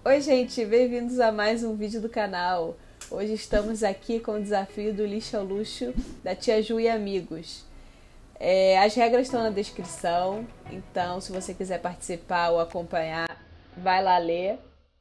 Oi gente, bem-vindos a mais um vídeo do canal. Hoje estamos aqui com o desafio do lixo ao luxo da Tia Ju e amigos. As regras estão na descrição, então se você quiser participar ou acompanhar, vai lá ler.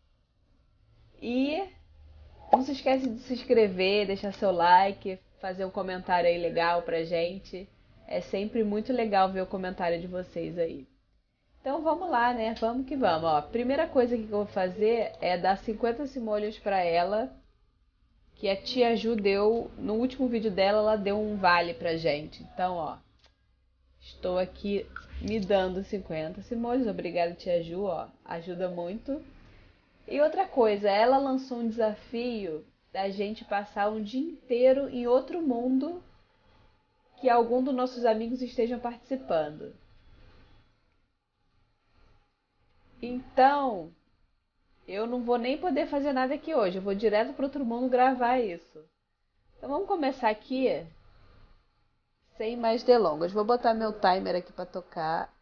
E não se esquece de se inscrever, deixar seu like, fazer um comentário aí legal pra gente. É sempre muito legal ver o comentário de vocês aí. Então vamos lá, né? Vamos que vamos. Ó, primeira coisa que eu vou fazer é dar 50 simolhos pra ela, que a Tia Ju deu, no último vídeo dela, ela deu um vale pra gente. Então, ó, estou aqui me dando 50 simolhos. Obrigada, Tia Ju, ó, ajuda muito. E outra coisa, ela lançou um desafio da gente passar um dia inteiro em outro mundo que algum dos nossos amigos estejam participando. Então, eu não vou nem poder fazer nada aqui hoje. Eu vou direto para outro mundo gravar isso. Então vamos começar aqui, sem mais delongas. Vou botar meu timer aqui para tocar.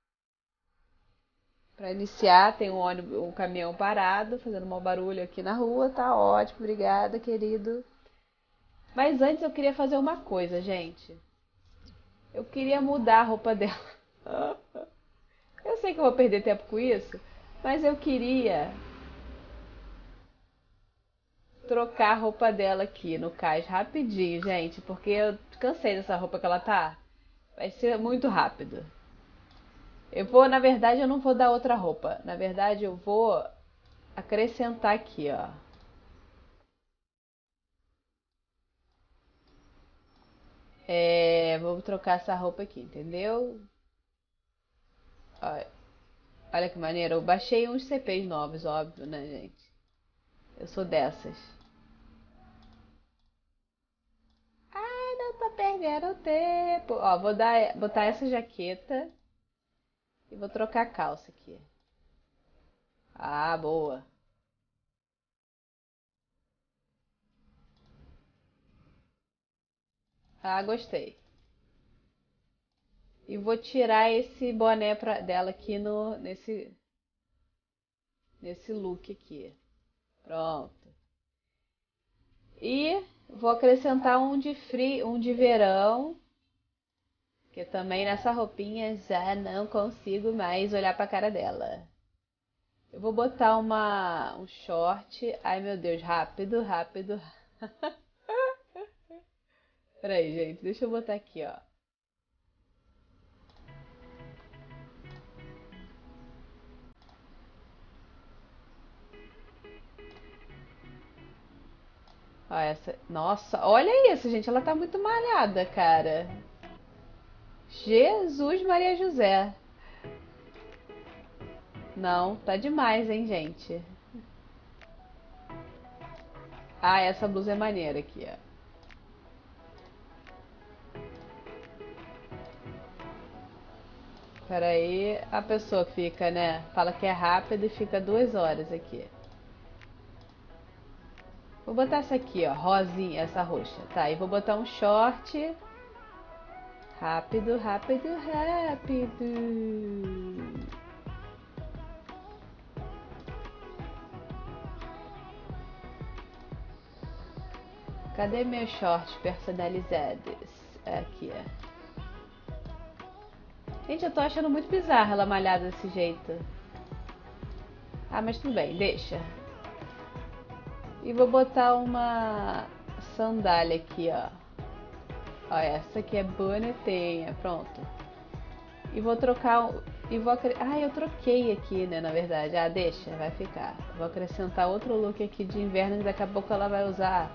Para iniciar, tem um caminhão parado, fazendo mau barulho aqui na rua. Tá ótimo, obrigada, querido. Mas antes eu queria fazer uma coisa, gente. Eu queria mudar a roupa dela. Eu sei que eu vou perder tempo com isso, mas eu queria trocar a roupa dela aqui no cais rapidinho, gente, porque eu cansei dessa roupa que ela tá. Vai ser muito rápido. Na verdade, eu não vou dar outra roupa. Na verdade, eu vou acrescentar aqui, ó. Vou trocar essa roupa aqui, entendeu? Olha, olha que maneiro. Eu baixei uns CPs novos, óbvio, né, gente? Eu sou dessas. Ai, não tô perdendo tempo. Ó, botar essa jaqueta e vou trocar a calça aqui. Ah, boa. Ah, gostei. E vou tirar esse boné dela aqui nesse look aqui. Pronto. E vou acrescentar um de frio, um de verão, que também nessa roupinha já não consigo mais olhar pra cara dela. Eu vou botar um short. Ai meu Deus, rápido, rápido. Peraí, gente, deixa eu botar aqui, ó. Ó, essa. Nossa, olha isso, gente. Ela tá muito malhada, cara. Jesus Maria José. Não, tá demais, hein, gente. Ah, essa blusa é maneira aqui, ó. Peraí, a pessoa fica, né? Fala que é rápido e fica 2 horas aqui. Vou botar essa aqui, ó, rosinha, essa roxa. Tá, e vou botar um short. Rápido, rápido, rápido. Cadê meus shorts personalizados? Aqui, ó. Gente, eu tô achando muito bizarra ela malhada desse jeito. Ah, mas tudo bem, deixa. E vou botar uma sandália aqui, ó. Ó, essa aqui é bonitinha, pronto. E vou trocar, ah, eu troquei aqui, né, na verdade. Ah, deixa, vai ficar. Vou acrescentar outro look aqui de inverno que daqui a pouco ela vai usar.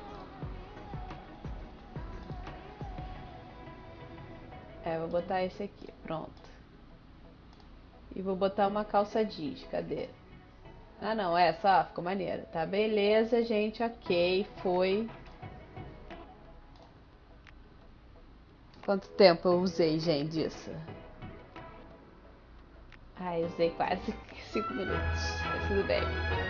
Vou botar esse aqui, pronto. E vou botar uma calça jeans, cadê? Ah, não, essa, ó, ficou maneira. Tá, beleza, gente, ok, foi. Quanto tempo eu usei, gente, disso? Ai, usei quase 5 minutos, mas tudo bem.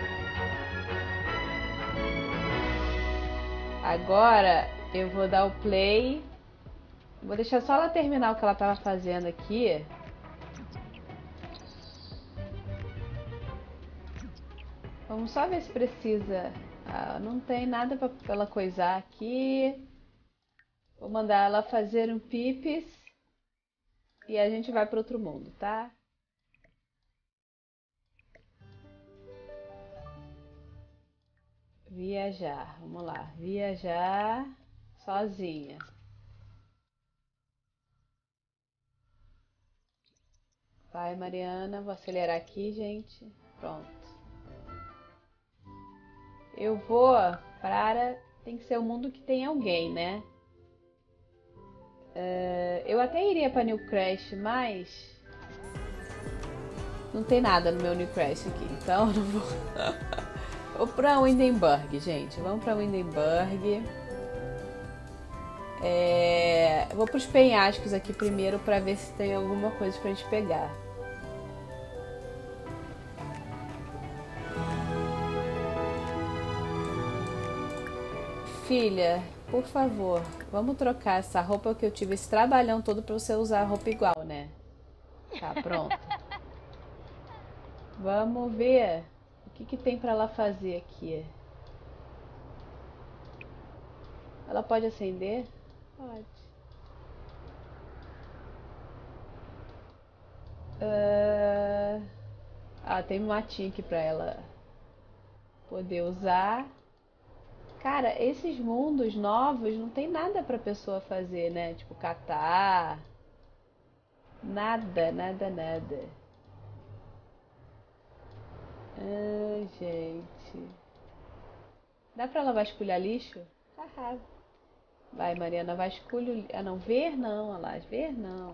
Agora eu vou dar o play. Vou deixar só ela terminar o que ela tava fazendo aqui. Vamos só ver se precisa. Ah, não tem nada pra ela coisar aqui. Vou mandar ela fazer um pipis. E a gente vai para outro mundo, tá? Viajar. Vamos lá. Viajar sozinha. Vai, Mariana. Vou acelerar aqui, gente. Pronto. Eu vou para... Tem que ser um mundo que tem alguém, né? Eu até iria para New Crash, mas... Não tem nada no meu New Crash aqui, então eu não vou... Vou pra Windenburg, gente. Vamos pra Windenburg. Vou pros penhascos aqui primeiro pra ver se tem alguma coisa pra gente pegar. Filha, por favor, vamos trocar essa roupa que eu tive esse trabalhão todo pra você usar a roupa igual, né? Tá, pronto. Vamos ver o que tem pra ela fazer aqui. Ela pode acender? Pode. Tem um matinho aqui pra ela poder usar. Cara, esses mundos novos não tem nada pra pessoa fazer, né? Tipo, catar. Nada, nada, nada. Ai, gente. Dá pra ela vasculhar lixo? Haha. Vai, Mariana, vasculho. Ah, não, ver não, olha lá, ver não.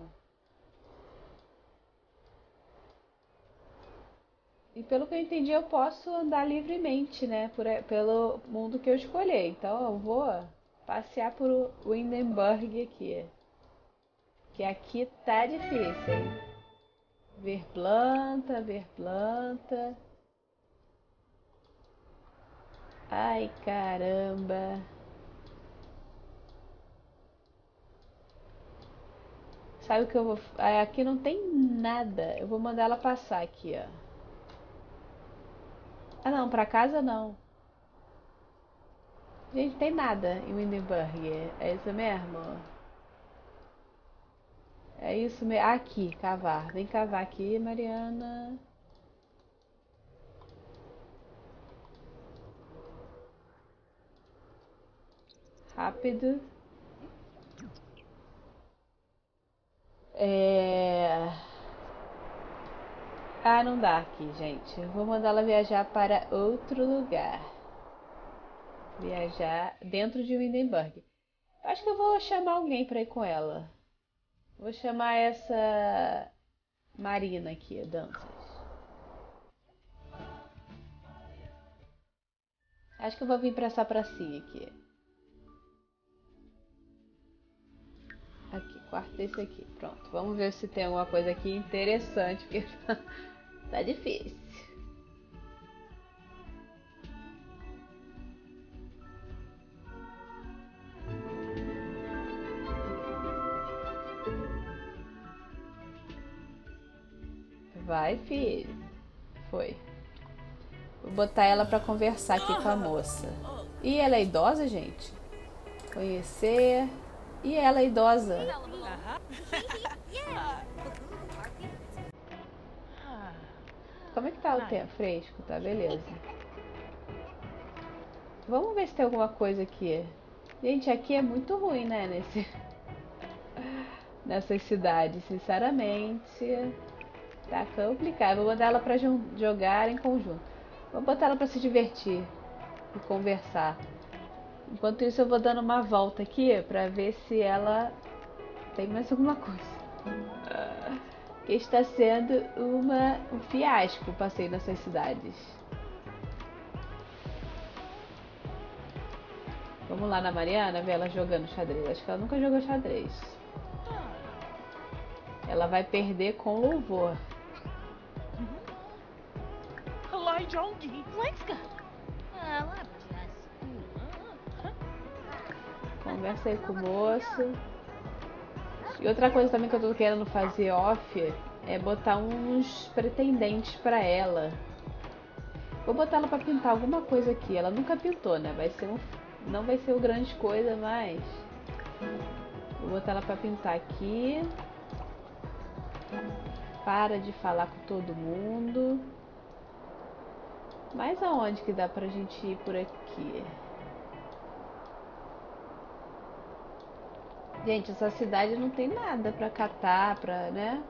E pelo que eu entendi, eu posso andar livremente, né? Pelo mundo que eu escolher. Então eu vou passear por Windenburg aqui. Que aqui tá difícil, hein? Ver planta, ver planta. Ai, caramba. Sabe o que eu vou... Aqui não tem nada. Eu vou mandar ela passar aqui, ó. Ah, não, pra casa não. Gente, tem nada em Windenburg. É isso mesmo? É isso mesmo. Aqui, cavar. Vem cavar aqui, Mariana. Rápido. Não dá aqui, gente. Eu vou mandar ela viajar para outro lugar. Viajar dentro de Windenburg. Acho que eu vou chamar alguém para ir com ela. Vou chamar essa Marina aqui, danças. Acho que eu vou vir pra essa pracinha aqui. Aqui, quarto desse aqui. Pronto. Vamos ver se tem alguma coisa aqui interessante, porque tá difícil. Vai, filho. Foi. Vou botar ela pra conversar aqui com a moça. E ela é idosa, gente? Conhecer. E ela é idosa. Como é que tá o tempo? Fresco, tá? Beleza. Vamos ver se tem alguma coisa aqui. Gente, aqui é muito ruim, né? Nessas cidades, sinceramente. Tá complicado. Vou mandar ela pra jogar em conjunto. Vou botar ela pra se divertir e conversar. Enquanto isso, eu vou dando uma volta aqui pra ver se ela tem mais alguma coisa. Que está sendo um fiasco o passeio nessas cidades. Vamos lá na Mariana ver ela jogando xadrez. Acho que ela nunca jogou xadrez. Ela vai perder com louvor. Conversa aí com o moço. E outra coisa também que eu tô querendo fazer off é botar uns pretendentes pra ela. Vou botar ela pra pintar alguma coisa aqui. Ela nunca pintou, né? Não vai ser o grande coisa, mas... Vou botar ela pra pintar aqui. Para de falar com todo mundo. Mas aonde que dá pra gente ir por aqui? Gente, essa cidade não tem nada pra catar, né?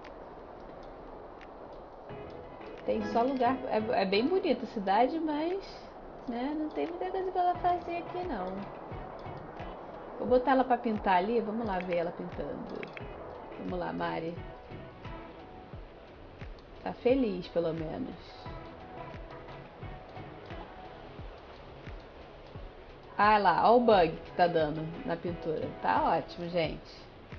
Tem só lugar... É bem bonita a cidade, mas... Né, não tem muita coisa pra ela fazer aqui, não. Vou botar ela pra pintar ali. Vamos lá ver ela pintando. Vamos lá, Mari. Tá feliz, pelo menos. Ah lá, olha o bug que tá dando na pintura. Tá ótimo, gente.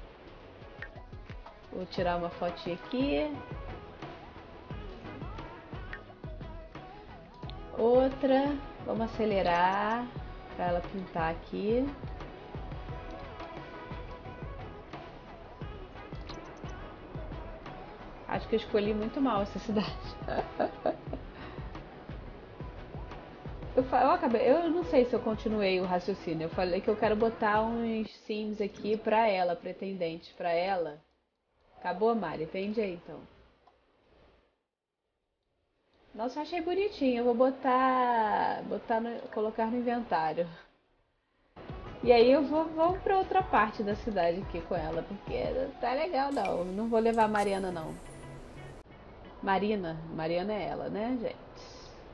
Vou tirar uma fotinha aqui. Outra. Vamos acelerar pra ela pintar aqui. Acho que eu escolhi muito mal essa cidade. Eu não sei se eu continuei o raciocínio. Eu falei que eu quero botar uns sims aqui pra ela, pretendentes pra ela. Acabou, Mari? Vende aí então. Nossa, eu achei bonitinho. Eu vou colocar no inventário. E aí vou pra outra parte da cidade aqui com ela, porque tá legal não. Não vou levar a Mariana não. Mariana é ela, né, gente?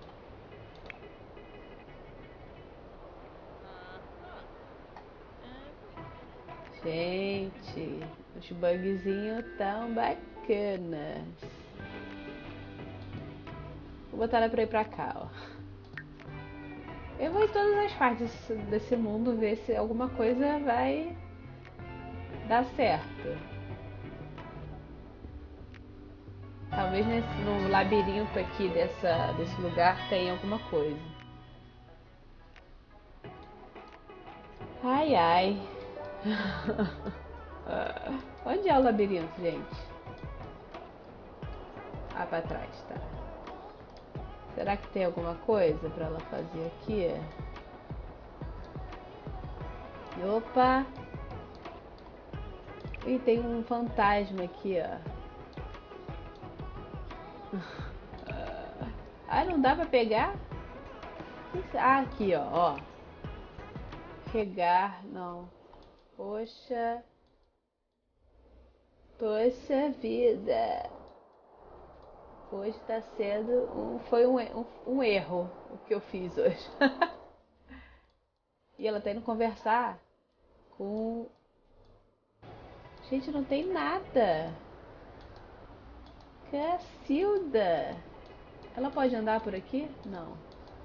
Gente, os bugzinhos tão bacanas. Vou botar ela pra ir pra cá, ó. Eu vou em todas as partes desse mundo ver se alguma coisa vai dar certo. Talvez no labirinto aqui desse lugar tenha alguma coisa. Ai, ai. Onde é o labirinto, gente? Ah, pra trás, tá. Será que tem alguma coisa pra ela fazer aqui? Opa! Ih, tem um fantasma aqui, ó. Ah, não dá pra pegar? Ah, aqui, ó. Regar, não. Poxa. Poxa vida. Hoje tá sendo foi um erro o que eu fiz hoje. E ela tá indo conversar com... Gente, não tem nada. Cacilda. Ela pode andar por aqui? Não.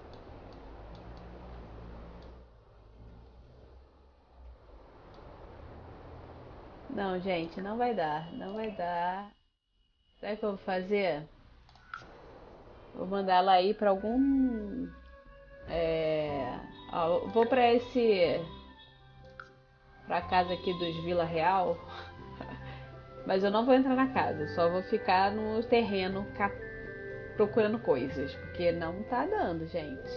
Não, gente, não vai dar. Não vai dar. Sabe o que eu vou fazer? Vou mandar ela ir pra algum... Ó, vou pra casa aqui dos Vila Real. Mas eu não vou entrar na casa. Só vou ficar no terreno procurando coisas. Porque não tá dando, gente.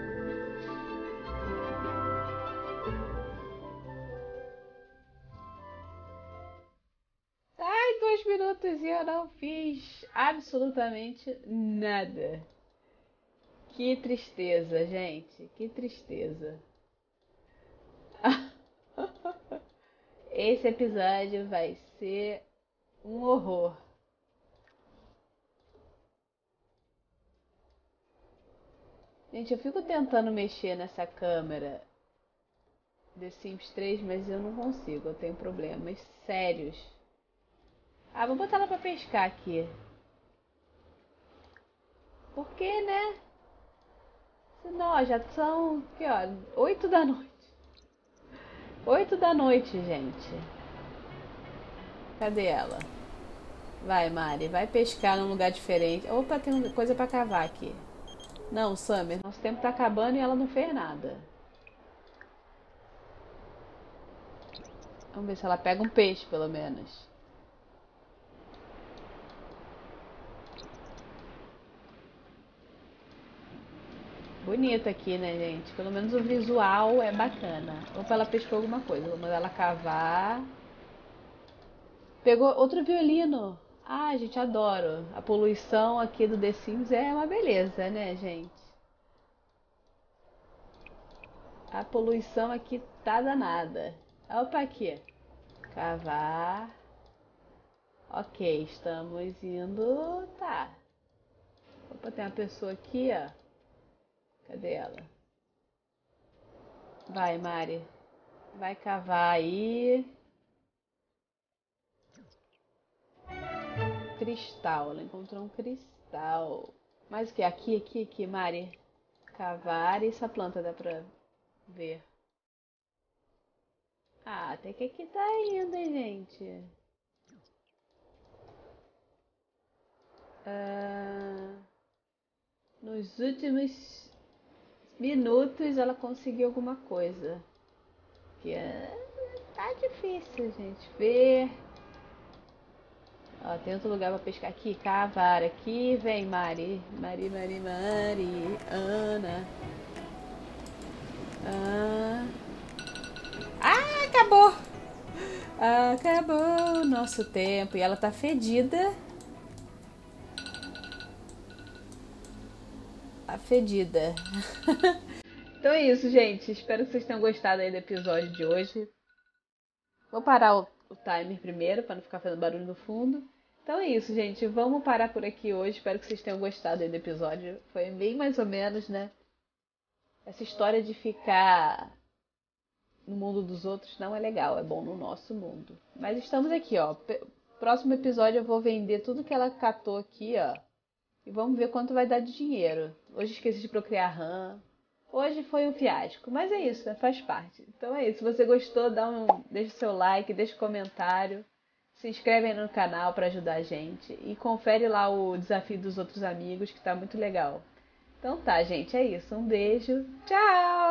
Ai, 2 minutos e eu não fiz absolutamente nada. Que tristeza, gente. Que tristeza. Esse episódio vai ser um horror. Gente, eu fico tentando mexer nessa câmera The Sims 3, mas eu não consigo. Eu tenho problemas sérios. Ah, vou botar ela pra pescar aqui. Por que, né? Senão, ó, já são, aqui, ó, 8 da noite. 8 da noite, gente. Cadê ela? Vai, Mari, vai pescar num lugar diferente. Opa, tem coisa pra cavar aqui. Não, Summer, nosso tempo tá acabando e ela não fez nada. Vamos ver se ela pega um peixe, pelo menos. bonito aqui, né, gente? Pelo menos o visual é bacana. Opa, ela pescou alguma coisa. Vou mandar ela cavar. Pegou outro violino. Ah, gente, adoro. A poluição aqui do The Sims é uma beleza, né, gente? A poluição aqui tá danada. Opa, aqui. Cavar. Ok, estamos indo. Tá. Opa, tem uma pessoa aqui, ó. Cadê ela? Vai, Mari. Vai cavar aí. Cristal. Ela encontrou um cristal. Mais o que? Aqui, Mari. Cavar. E essa planta dá pra ver. Ah, até que aqui tá indo, hein, gente. Ah, nos últimos minutos ela conseguiu alguma coisa. Que tá difícil, gente. Ver. Ó, tem outro lugar pra pescar aqui. Cavar aqui. Vem, Mari. Mari. Ana. Ah, acabou! Acabou o nosso tempo. E ela tá fedida. Tá fedida. Então é isso, gente. Espero que vocês tenham gostado aí do episódio de hoje. Vou parar o timer primeiro, para não ficar fazendo barulho no fundo. Então é isso, gente. Vamos parar por aqui hoje. Espero que vocês tenham gostado aí do episódio. Foi bem mais ou menos, né? Essa história de ficar no mundo dos outros não é legal. É bom no nosso mundo. Mas estamos aqui, ó. Próximo episódio eu vou vender tudo que ela catou aqui, ó. E vamos ver quanto vai dar de dinheiro. Hoje esqueci de procriar rã. Hoje foi um fiasco, mas é isso, né? Faz parte. Então é isso. Se você gostou, deixa o seu like, deixa um comentário. Se inscreve aí no canal para ajudar a gente. E confere lá o desafio dos outros amigos, que tá muito legal. Então tá, gente. É isso. Um beijo. Tchau!